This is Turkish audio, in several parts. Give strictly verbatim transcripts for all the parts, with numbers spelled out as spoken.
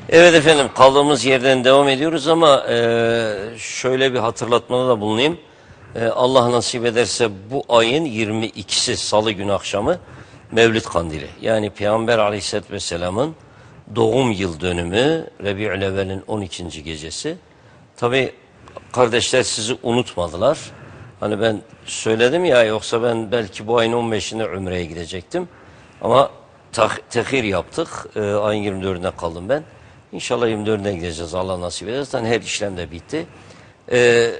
Evet efendim, kaldığımız yerden devam ediyoruz ama e, şöyle bir hatırlatmada da bulunayım. E, Allah nasip ederse bu ayın yirmi ikisi Salı günü akşamı Mevlid Kandili. Yani Peygamber Aleyhisselatü Vesselam'ın doğum yıl dönümü Rabi'ül-Evvel'in on ikinci gecesi. Tabi kardeşler sizi unutmadılar. Hani ben söyledim ya, yoksa ben belki bu ayın on beşinde Ümre'ye gidecektim. Ama tehir yaptık. E, ayın yirmi dördüne kaldım ben. İnşallah yirmi dördüne gideceğiz, Allah nasip ederse. Zaten her işlem de bitti. Ee,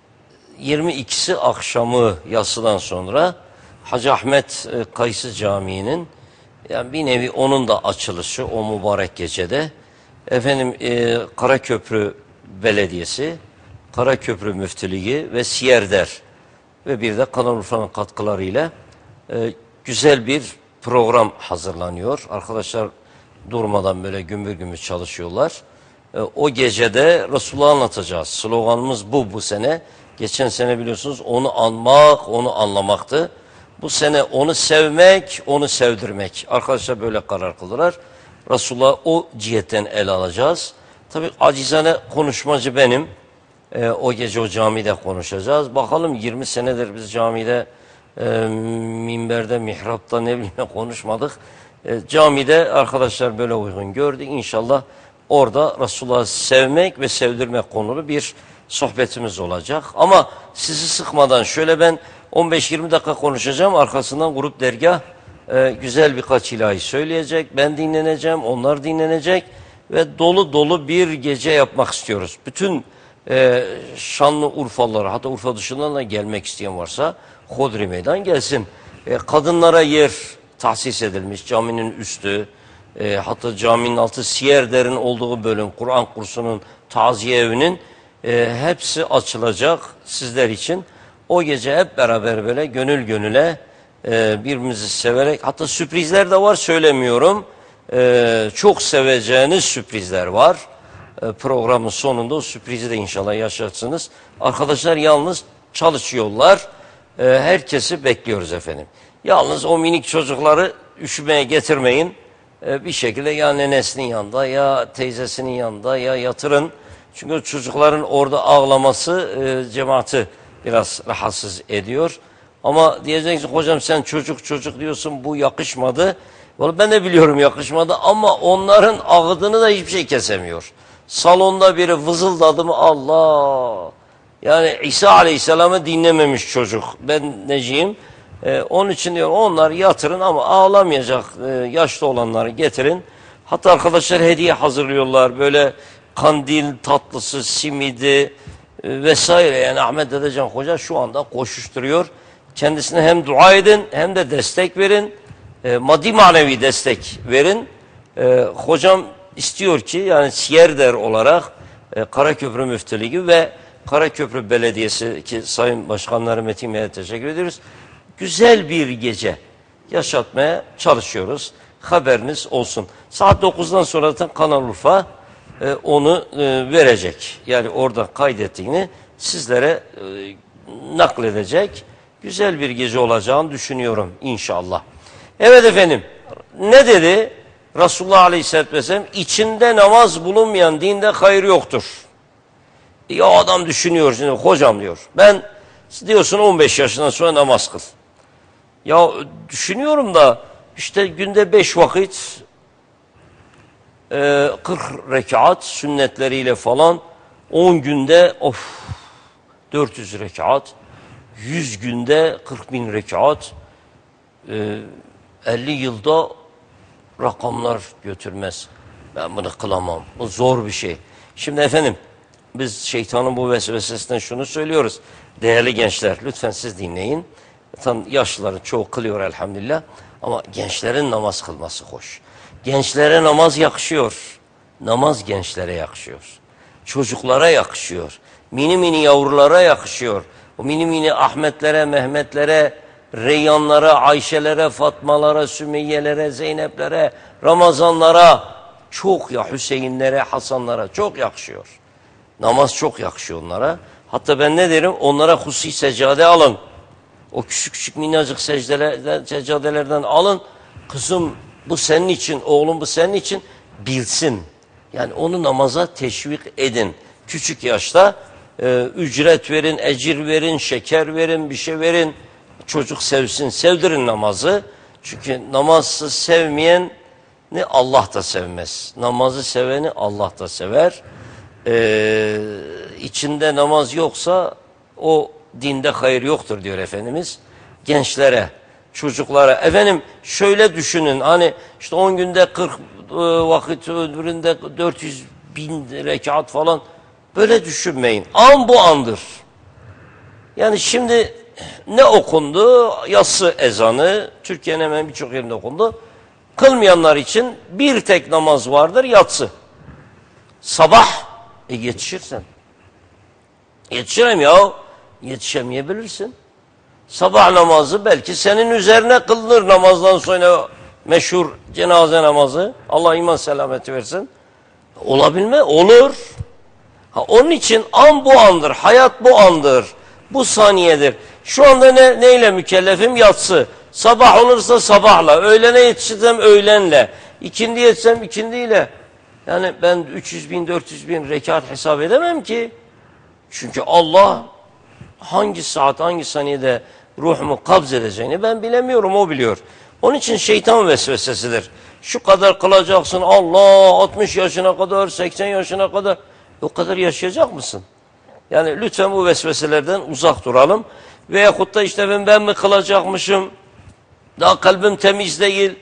yirmi ikisi akşamı yatsıdan sonra Hacı Ahmet e, Kayısı Camii'nin, yani bir nevi onun da açılışı o mübarek gecede. Efendim e, Karaköprü Belediyesi, Karaköprü Müftülüğü ve Siyerder ve bir de Kanal Urfa'nın katkılarıyla e, güzel bir program hazırlanıyor. Arkadaşlar durmadan böyle gümbür gümbür çalışıyorlar. E, o gecede Resulullah'ı anlatacağız. Sloganımız bu bu sene. Geçen sene biliyorsunuz onu anmak, onu anlamaktı. Bu sene onu sevmek, onu sevdirmek. Arkadaşlar böyle karar kıldılar. Resulullah'ı o cihetten ele alacağız. Tabii acizane konuşmacı benim. E, o gece o camide konuşacağız. Bakalım yirmi senedir biz camide, e, minberde, mihrapta ne bileyim konuşmadık. E, camide arkadaşlar böyle uygun gördük. İnşallah orada Resulullah'ı sevmek ve sevdirmek konulu bir sohbetimiz olacak. Ama sizi sıkmadan şöyle ben on beş yirmi dakika konuşacağım. Arkasından grup dergah e, güzel birkaç ilahi söyleyecek. Ben dinleneceğim, onlar dinlenecek ve dolu dolu bir gece yapmak istiyoruz. Bütün e, şanlı Urfalılara, hatta Urfa dışından da gelmek isteyen varsa Hodri Meydan gelsin. E, kadınlara yer tahsis edilmiş, caminin üstü, e, hatta caminin altı Siyerder'in olduğu bölüm, Kur'an kursunun, taziye evinin e, hepsi açılacak sizler için. O gece hep beraber böyle gönül gönüle e, birbirimizi severek, hatta sürprizler de var, söylemiyorum. E, çok seveceğiniz sürprizler var. E, programın sonunda o sürprizi de inşallah yaşarsınız. Arkadaşlar yalnız çalışıyorlar. E, herkesi bekliyoruz efendim. Yalnız o minik çocukları üşümeye getirmeyin. Ee, bir şekilde ya nenesinin yanında ya teyzesinin yanında ya yatırın. Çünkü çocukların orada ağlaması e, cemaati biraz rahatsız ediyor. Ama diyeceksin hocam sen çocuk çocuk diyorsun, bu yakışmadı. Vallahi ben de biliyorum yakışmadı ama onların ağıdını da hiçbir şey kesemiyor. Salonda biri vızıldadı mı Allah. Yani İsa Aleyhisselam'ı dinlememiş çocuk. Ben neciyim? Ee, onun için diyor onlar yatırın ama ağlamayacak e, yaşlı olanları getirin. Hatta arkadaşlar hediye hazırlıyorlar. Böyle kandil tatlısı, simidi e, vesaire. Yani Ahmet Dedecan Hoca şu anda koşuşturuyor. Kendisine hem dua edin hem de destek verin. E, maddi manevi destek verin. E, hocam istiyor ki yani Siyerder olarak e, Karaköprü Müftülüğü ve Karaköprü Belediyesi ki Sayın Başkanları Metin Bey'e teşekkür ediyoruz. Güzel bir gece yaşatmaya çalışıyoruz. Haberiniz olsun. Saat dokuzdan sonra zaten Kanal Urfa e, onu e, verecek. Yani orada kaydettiğini sizlere e, nakledecek. Güzel bir gece olacağını düşünüyorum inşallah. Evet efendim, ne dedi Resulullah Aleyhisselatü Vesselam? İçinde namaz bulunmayan dinde hayır yoktur. Ya adam düşünüyor şimdi, hocam diyor. Ben diyorsun on beş yaşından sonra namaz kıl. Ya düşünüyorum da işte günde beş vakit e, kırk rekat sünnetleriyle falan, on günde of dört yüz rekat, yüz günde kırk bin rekat, e, elli yılda rakamlar götürmez. Ben bunu kılamam. Bu zor bir şey. Şimdi efendim biz şeytanın bu vesvesesinden şunu söylüyoruz. Değerli gençler lütfen siz dinleyin. Tam yaşlıların çoğu kılıyor elhamdülillah. Ama gençlerin namaz kılması hoş. Gençlere namaz yakışıyor. Namaz gençlere yakışıyor. Çocuklara yakışıyor. Mini mini yavrulara yakışıyor. O mini mini Ahmetlere, Mehmetlere, Reyyanlara, Ayşelere, Fatmalara, Sümeyyelere, Zeyneplere, Ramazanlara, çok ya Hüseyinlere, Hasanlara çok yakışıyor. Namaz çok yakışıyor onlara. Hatta ben ne derim? Onlara hususi seccade alın. O küçük küçük minnacık secdelerden, seccadelerden alın. Kızım bu senin için, oğlum bu senin için bilsin. Yani onu namaza teşvik edin. Küçük yaşta e, ücret verin, ecir verin, şeker verin, bir şey verin. Çocuk sevsin, sevdirin namazı. Çünkü namazı sevmeyen ne Allah da sevmez. Namazı seveni Allah da sever. Ee, içinde namaz yoksa o dinde hayır yoktur diyor Efendimiz. Gençlere, çocuklara. Efendim şöyle düşünün, hani işte on günde kırk e, vakit, öbüründe dört yüz bin rekat falan. Böyle düşünmeyin. An bu andır. Yani şimdi ne okundu? Yatsı ezanı. Türkiye'nin hemen birçok yerinde okundu. Kılmayanlar için bir tek namaz vardır, yatsı. Sabah e yetişirsen. Yetişirem ya. Yetişemeyebilirsin. Sabah namazı belki senin üzerine kılınır namazdan sonra, meşhur cenaze namazı. Allah iman selameti versin. Olabilme? Olur. Ha, onun için an bu andır. Hayat bu andır. Bu saniyedir. Şu anda ne, neyle mükellefim? Yatsı. Sabah olursa sabahla. Öğlene yetişirsem öğlenle. İkindi yetsem ikindiyle. Yani ben üç yüz bin, dört yüz bin rekat hesap edemem ki. Çünkü Allah hangi saat, hangi saniyede ruhumu kabz edeceğini ben bilemiyorum, o biliyor. Onun için şeytan vesvesesidir. Şu kadar kılacaksın, Allah altmış yaşına kadar, seksen yaşına kadar. O kadar yaşayacak mısın? Yani lütfen bu vesveselerden uzak duralım. Veyahut da işte ben, ben mi kılacakmışım? Daha kalbim temiz değil.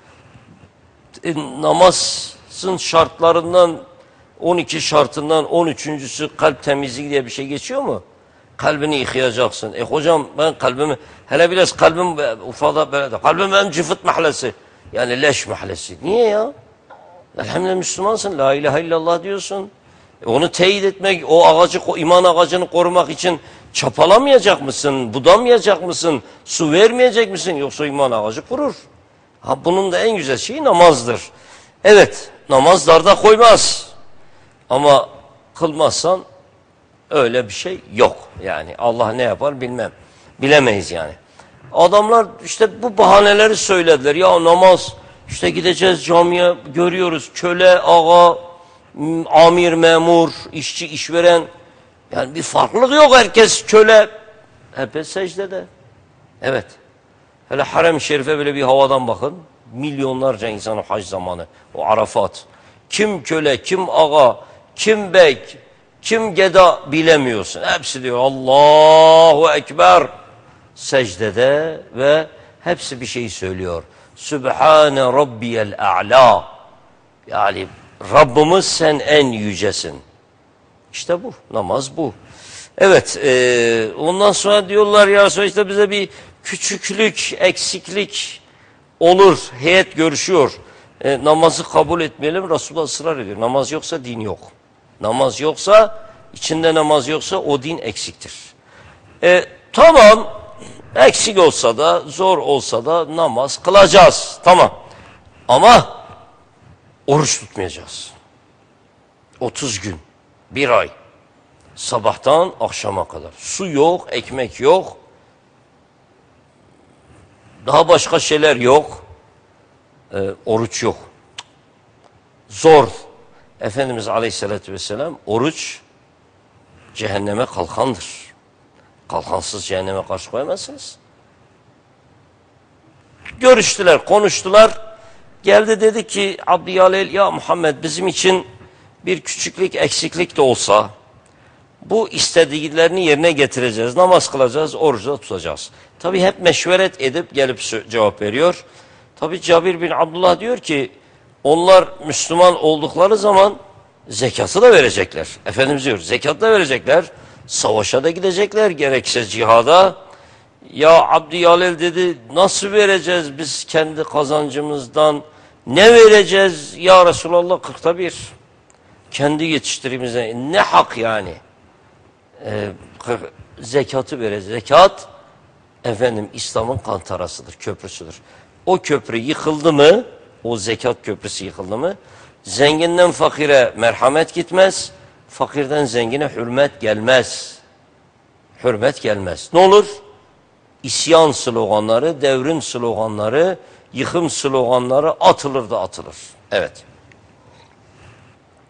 E, namazın şartlarından, on iki şartından on üçüncüsü kalp temizliği diye bir şey geçiyor mu? Kalbini yıkayacaksın. E hocam ben kalbimi, hele biraz kalbim ufada böyle, kalbim benim cıfıt mahallesi. Yani leş mahallesi. Niye ya? Elhamdülillah Müslümansın. La ilahe illallah diyorsun. E onu teyit etmek, o ağacı, o iman ağacını korumak için çapalamayacak mısın? Budamayacak mısın? Su vermeyecek misin? Yoksa iman ağacı kurur. Ha, bunun da en güzel şeyi namazdır. Evet, namaz darda koymaz. Ama kılmazsan öyle bir şey yok. Yani Allah ne yapar bilmem. Bilemeyiz yani. Adamlar işte bu bahaneleri söylediler. Ya namaz, işte gideceğiz camiye, görüyoruz köle, ağa, amir, memur, işçi, işveren. Yani bir farklılık yok, herkes köle. Hep secdede. Evet. Hele Harem-i Şerif'e böyle bir havadan bakın. Milyonlarca insanın hac zamanı. O Arafat. Kim köle, kim ağa, kim bek, kim geda bilemiyorsun. Hepsi diyor Allahu Ekber. Secdede ve hepsi bir şey söylüyor. Sübhane Rabbiyel A'la. Yani Rabbimiz sen en yücesin. İşte bu. Namaz bu. Evet. E, ondan sonra diyorlar ya işte bize bir küçüklük, eksiklik olur. Heyet görüşüyor. E, namazı kabul etmeyelim. Resulullah ısrar ediyor. Namaz yoksa din yok. Namaz yoksa, içinde namaz yoksa o din eksiktir. E, tamam. Eksik olsa da, zor olsa da namaz kılacağız. Tamam. Ama oruç tutmayacağız. otuz gün. Bir ay. Sabahtan akşama kadar. Su yok, ekmek yok. Daha başka şeyler yok. Ee, oruç yok. Zor. Efendimiz Aleyhisselatü Vesselam oruç cehenneme kalkandır. Kalkansız cehenneme karşı koyamazsınız. Görüştüler, konuştular. Geldi dedi ki Abdiyalel, ya Muhammed bizim için bir küçüklük, eksiklik de olsa bu istediklerini yerine getireceğiz. Namaz kılacağız, oruç da tutacağız. Tabi hep meşveret edip gelip cevap veriyor. Tabi Cabir bin Abdullah diyor ki onlar Müslüman oldukları zaman zekatı da verecekler. Efendimiz diyor zekat da verecekler. Savaşa da gidecekler, gerekse cihada. Ya Abdiyalel dedi nasıl vereceğiz biz kendi kazancımızdan? Ne vereceğiz ya Resulallah? Kırkta bir. Kendi yetiştirimize ne hak yani? Ee, zekatı vereceğiz. Zekat efendim İslam'ın kantarasıdır, köprüsüdür. O köprü yıkıldı mı, o zekat köprüsü yıkıldı mı, zenginden fakire merhamet gitmez, fakirden zengine hürmet gelmez. Hürmet gelmez. Ne olur? İsyan sloganları, devrim sloganları, yıkım sloganları atılır da atılır. Evet.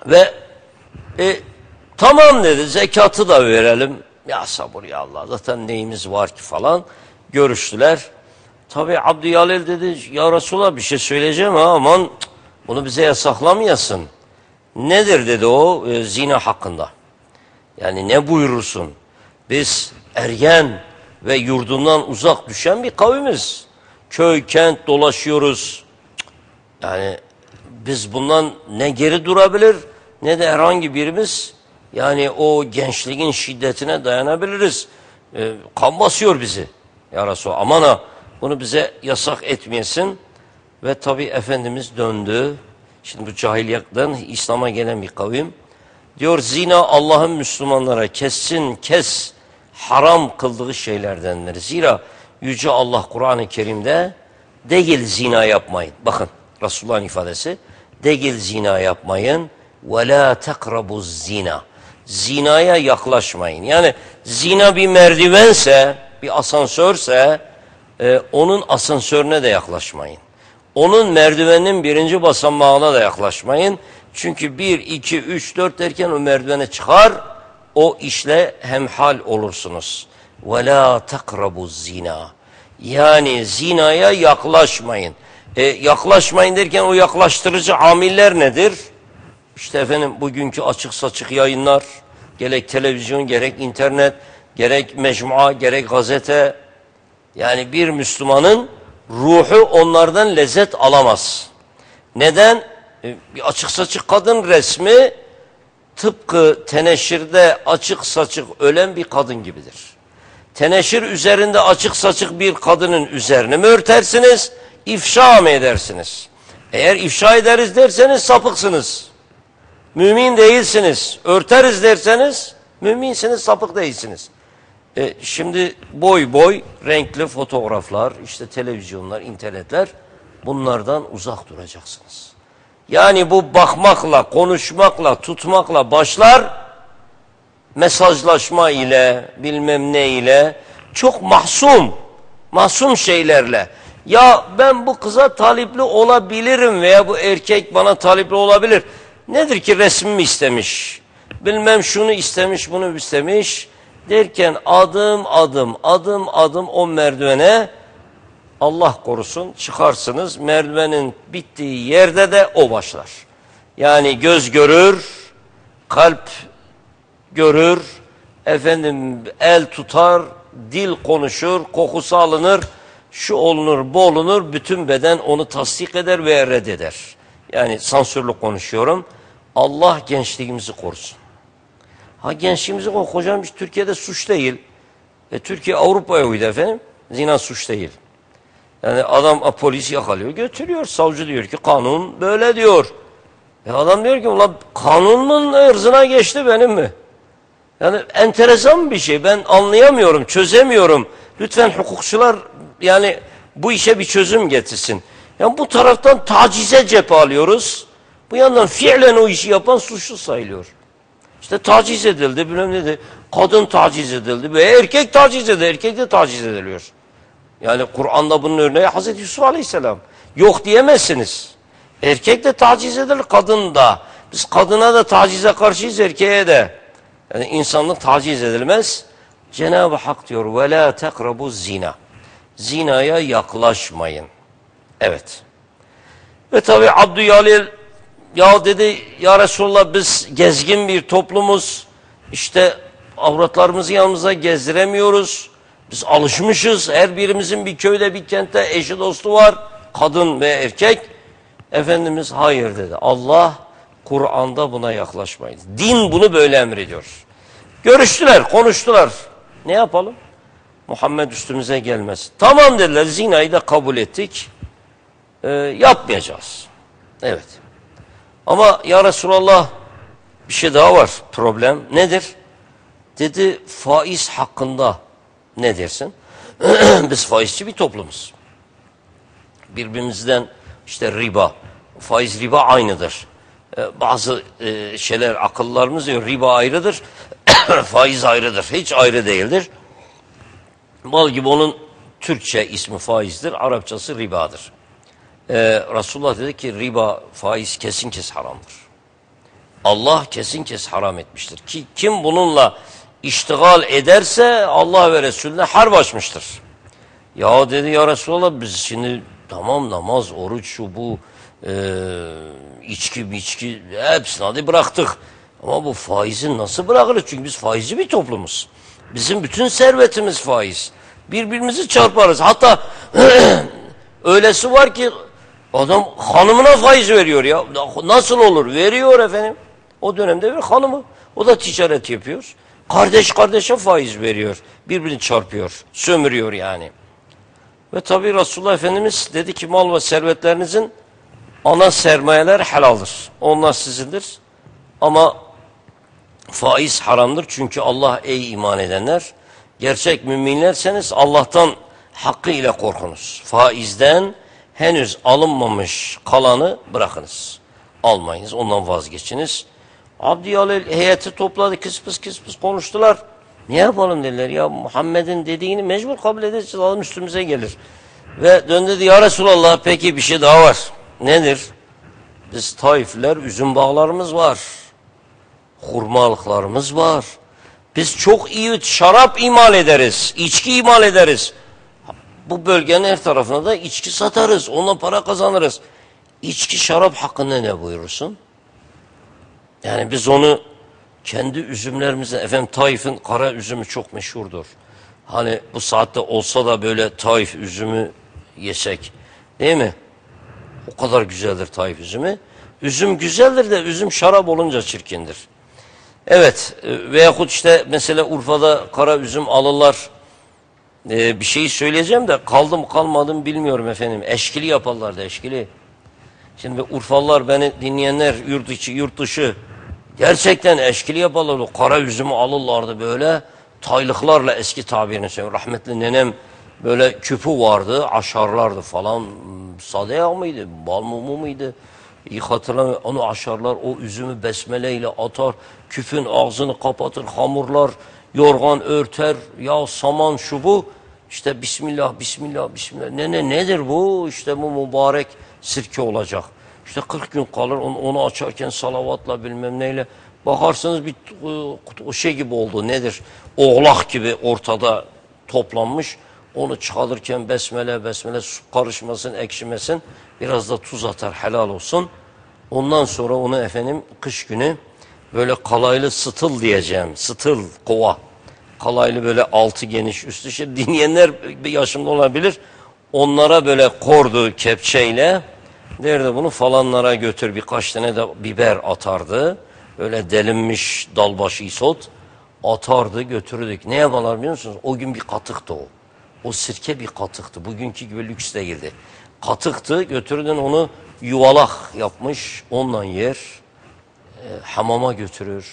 Ve e, tamam dedi, zekatı da verelim. Ya sabır ya Allah, zaten neyimiz var ki falan. Görüştüler. Tabi Abdüyalil dedi, ya Resulallah bir şey söyleyeceğim ha, aman bunu bize yasaklamayasın. Nedir dedi o e, zina hakkında. Yani ne buyurursun? Biz ergen ve yurdundan uzak düşen bir kavimiz. Köy kent dolaşıyoruz. Yani biz bundan ne geri durabilir ne de herhangi birimiz yani o gençliğin şiddetine dayanabiliriz. E, kan basıyor bizi. Ya Resulallah aman ha, bunu bize yasak etmeyesin. Ve tabi Efendimiz döndü. Şimdi bu cahiliyetten İslam'a gelen bir kavim. Diyor zina Allah'ın Müslümanlara kesin kes haram kıldığı şeylerdendir. Zira Yüce Allah Kur'an-ı Kerim'de değil zina yapmayın. Bakın Resulullah'ın ifadesi. Değil zina yapmayın. وَلَا تَقْرَبُوا zina. Zinaya yaklaşmayın. Yani zina bir merdivense, bir asansörse e, onun asansörüne de yaklaşmayın. Onun merdivenin birinci basamağına da yaklaşmayın. Çünkü bir, iki, üç, dört derken o merdivene çıkar, o işle hemhal olursunuz. وَلَا تَقْرَبُوا zina. Yani zinaya yaklaşmayın. E, yaklaşmayın derken o yaklaştırıcı amiller nedir? İşte efendim bugünkü açık saçık yayınlar, gerek televizyon, gerek internet, gerek mecmua, gerek gazete. Yani bir Müslümanın ruhu onlardan lezzet alamaz. Neden? E, bir açık saçık kadın resmi tıpkı teneşirde açık saçık ölen bir kadın gibidir. Teneşir üzerinde açık saçık bir kadının üzerine mi örtersiniz, ifşa mı edersiniz? Eğer ifşa ederiz derseniz sapıksınız. Mümin değilsiniz. Örteriz derseniz müminsiniz, sapık değilsiniz. E, şimdi boy boy renkli fotoğraflar, işte televizyonlar, internetler, bunlardan uzak duracaksınız. Yani bu bakmakla, konuşmakla, tutmakla başlar, mesajlaşma ile, bilmem ne ile, çok mahsum, mahsum şeylerle. Ya ben bu kıza talipli olabilirim veya bu erkek bana talipli olabilir. Nedir ki resmimi istemiş, bilmem şunu istemiş, bunu istemiş derken adım adım, adım adım o merdivene Allah korusun çıkarsınız. Merdivenin bittiği yerde de o başlar. Yani göz görür, kalp görür, efendim el tutar, dil konuşur, kokusu alınır, şu olunur, bu olunur, bütün beden onu tasdik eder ve reddeder. Yani sansürlü konuşuyorum. Allah gençliğimizi korusun. Ha gençliğimizi korusun. Hocam Türkiye'de suç değil. E, Türkiye Avrupa'ya uydu efendim. Zina suç değil. Yani adam polis yakalıyor, götürüyor. Savcı diyor ki kanun böyle diyor. E adam diyor ki ulan kanunun ırzına geçti benim mi? Yani enteresan bir şey. Ben anlayamıyorum, çözemiyorum. Lütfen hukukçular yani bu işe bir çözüm getirsin. Yani bu taraftan tacize cephe alıyoruz. Bu yandan fiilen o işi yapan suçlu sayılıyor. İşte taciz edildi, bilmem ne de. Kadın taciz edildi ve erkek taciz edildi. Erkek de taciz ediliyor. Yani Kur'an'da bunun örneği Hazreti Yusuf Aleyhisselam. Yok diyemezsiniz. Erkek de taciz edilir, kadın da. Biz kadına da tacize karşıyız, erkeğe de. Yani insanlık taciz edilmez. Cenab-ı Hak diyor وَلَا تَقْرَبُوا zina. Zinaya yaklaşmayın. Evet. Ve tabi Abdüyalil ya dedi ya Resulallah biz gezgin bir toplumuz. İşte avratlarımızı yanımıza gezdiremiyoruz. Biz alışmışız. Her birimizin bir köyde bir kentte eşi dostu var. Kadın ve erkek. Efendimiz hayır dedi. Allah Kur'an'da buna yaklaşmayın. Din bunu böyle emrediyor. Görüştüler, konuştular. Ne yapalım? Muhammed üstümüze gelmez. Tamam dediler, zinayı da kabul ettik. Ee, yapmayacağız. Evet. Ama ya Resulallah bir şey daha var, problem. Nedir? Dedi faiz hakkında ne dersin? Biz faizci bir toplumuz. Birbirimizden işte riba, faiz riba aynıdır. Ee, bazı e, şeyler akıllarımız diyor riba ayrıdır, faiz ayrıdır. Hiç ayrı değildir. Mal gibi onun Türkçe ismi faizdir, Arapçası ribadır. Ee, Resulullah dedi ki riba, faiz kesin kes haramdır. Allah kesin kes haram etmiştir. Ki kim bununla iştigal ederse Allah ve Resulüne harp açmıştır. Ya dedi ya Resulallah biz şimdi tamam namaz, oruç, şu bu e, içki, içki hepsini hadi bıraktık. Ama bu faizi nasıl bırakırız? Çünkü biz faizci bir toplumuz. Bizim bütün servetimiz faiz. Birbirimizi çarparız. Hatta öylesi var ki adam hanımına faiz veriyor ya. Nasıl olur? Veriyor efendim. O dönemde bir hanımı. O da ticaret yapıyor. Kardeş kardeşe faiz veriyor. Birbirini çarpıyor. Sömürüyor yani. Ve tabi Resulullah Efendimiz dedi ki mal ve servetlerinizin ana sermayeler helaldir. Onlar sizindir. Ama faiz haramdır. Çünkü Allah ey iman edenler gerçek müminlerseniz Allah'tan hakkıyla korkunuz. Faizden henüz alınmamış kalanı bırakınız. Almayınız. Ondan vazgeçiniz. Abdiyalil heyeti topladı. Kıs pıs kıs pıs konuştular. Ne yapalım dediler ya Muhammed'in dediğini mecbur kabul edeceğiz. Alın üstümüze gelir. Ve döndü dedi ya Resulallah peki bir şey daha var. Nedir? Biz Taifliler üzüm bağlarımız var. Hurmalıklarımız var. Biz çok iyi şarap imal ederiz. İçki imal ederiz. Bu bölgenin her tarafına da içki satarız. Onunla para kazanırız. İçki şarap hakkında ne buyurursun? Yani biz onu kendi üzümlerimizden, efendim Taif'in kara üzümü çok meşhurdur. Hani bu saatte olsa da böyle Taif üzümü yesek değil mi? O kadar güzeldir Taif üzümü. Üzüm güzeldir de üzüm şarap olunca çirkindir. Evet veyahut işte mesela Urfa'da kara üzüm alırlar. Ee, bir şey söyleyeceğim de kaldım kalmadım bilmiyorum efendim. Eşkili yaparlardı eşkili. Şimdi Urfalılar beni dinleyenler yurt içi yurt dışı gerçekten eşkili yaparlardı. Kara üzümü alırlardı böyle. Taylıklarla eski tabirini söylüyorum. Rahmetli nenem böyle küpü vardı. Aşarlardı falan. Sade yağ mıydı? Bal mumu muydu? İyi hatırlamıyorum. Onu aşarlar. O üzümü besmeleyle atar. Küpün ağzını kapatır. Hamurlar. Yorgan örter. Ya saman şu bu. İşte Bismillah, Bismillah, Bismillah. Ne ne nedir bu? İşte bu mübarek sirke olacak. İşte kırk gün kalır. Onu, onu açarken salavatla bilmem neyle. Bakarsınız bir o şey gibi oldu. Nedir? Oğlak gibi ortada toplanmış. Onu çıkarırken besmele besmele su karışmasın, ekşimesin. Biraz da tuz atar helal olsun. Ondan sonra onu efendim kış günü böyle kalaylı sıtıl diyeceğim. Sıtıl kova. Kalaylı böyle altı geniş üstü. Şey, dinleyenler bir yaşımda olabilir. Onlara böyle kordu kepçeyle. Derdi bunu falanlara götür, birkaç tane de biber atardı. Öyle delinmiş dalbaşı isot atardı götürürdük. Ne yaparlar biliyor musunuz? O gün bir katıktı o. O sirke bir katıktı. Bugünkü gibi lüks değildi. Katıktı götürürdün onu yuvalak yapmış. Onunla yer. E, hamama götürür.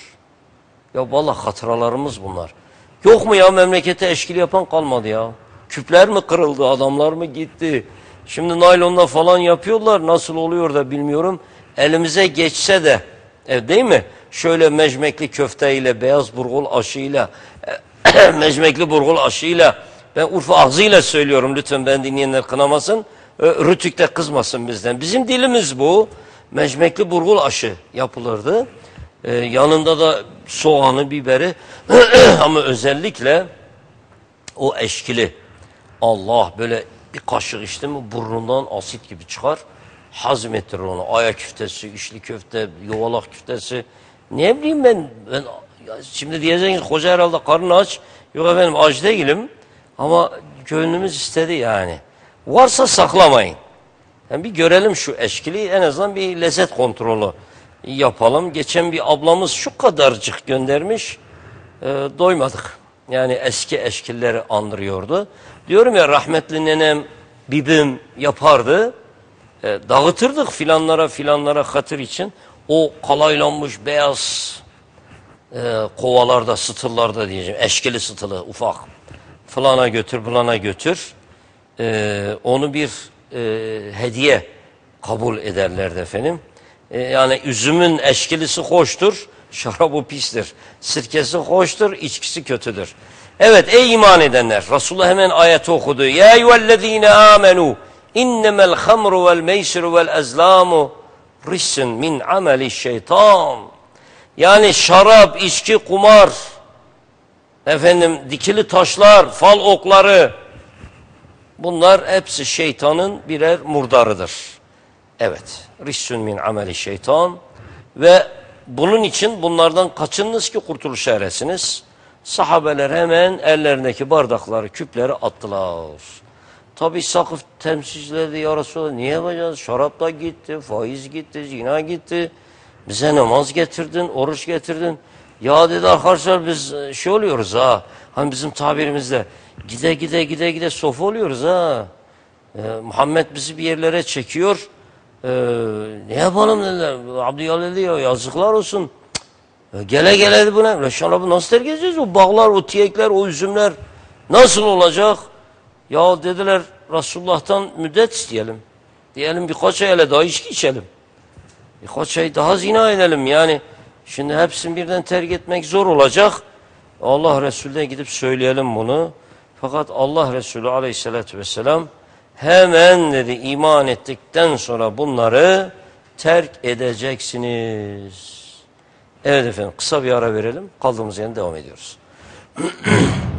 Ya vallahi hatıralarımız bunlar. Yok mu ya memlekete eşkili yapan kalmadı ya. Küpler mi kırıldı, adamlar mı gitti? Şimdi naylonla falan yapıyorlar. Nasıl oluyor da bilmiyorum. Elimize geçse de e, değil mi? Şöyle mecmekli köfteyle, beyaz burgul aşıyla, e, mecmekli burgul aşıyla, ben Urfa ağzıyla söylüyorum lütfen ben dinleyenler kınamasın. E, Rütük de kızmasın bizden. Bizim dilimiz bu. Mecmekli burgul aşı yapılırdı. E, yanında da soğanı, biberi ama özellikle o eşkili. Allah böyle bir kaşık içti mi burnundan asit gibi çıkar. Hazmettirir onu. Aya küftesi, içli köfte, yuvalak küftesi. Ne bileyim ben, ben şimdi diyeceksiniz koca herhalde karnı aç. Yok efendim aç değilim. Ama gönlümüz istedi yani. Varsa saklamayın. Yani bir görelim şu eşkili en azından bir lezzet kontrolü yapalım. Geçen bir ablamız şu kadarcık göndermiş. E, doymadık. Yani eski eşkilleri andırıyordu. Diyorum ya rahmetli nenem, bibim yapardı. E, dağıtırdık filanlara filanlara hatır için. O kalaylanmış beyaz e, kovalarda, sıtıllarda diyeceğim. Eşkili sıtılı ufak. Filana götür, filana götür. E, onu bir e, hediye kabul ederlerdi efendim. E, yani üzümün eşkilisi hoştur, şarabı pistir. Sirkesi hoştur, içkisi kötüdür. Evet ey iman edenler. Resulullah hemen ayeti okudu. Ya eyyühellezine amenu innemel hamru vel meysiru vel ezlamu rissin min ameli şeytan. Yani şarap, içki, kumar, efendim dikili taşlar, fal okları, bunlar hepsi şeytanın birer murdarıdır. Evet, rissün min ameli şeytan ve bunun için bunlardan kaçınınız ki kurtuluşa eresiniz. Sahabeler hemen ellerindeki bardakları, küpleri attılar. Tabi Sakıf temsilcileri de ya Resulallah niye yapacağız? Şarap da gitti, faiz gitti, zina gitti. Bize namaz getirdin, oruç getirdin. Ya dedi arkadaşlar biz şey oluyoruz ha. Hani bizim tabirimizde gide gide gide gide sofa oluyoruz ha. Ee, Muhammed bizi bir yerlere çekiyor. Ee, ne yapalım dediler. Abdülhal dedi ya yazıklar olsun. Cık. Gele gele bu ne? Şarabı nasıl terk edeceğiz? O bağlar, o tiyekler, o üzümler nasıl olacak? Ya dediler Resulullah'tan müddet isteyelim. Diyelim birkaç ay hele daha içki içelim. Birkaç ay daha zina edelim yani. Şimdi hepsini birden terk etmek zor olacak. Allah Resulü'ne gidip söyleyelim bunu. Fakat Allah Resulü aleyhissalatü vesselam hemen dedi iman ettikten sonra bunları terk edeceksiniz. Evet efendim kısa bir ara verelim. Kaldığımız yerden devam ediyoruz.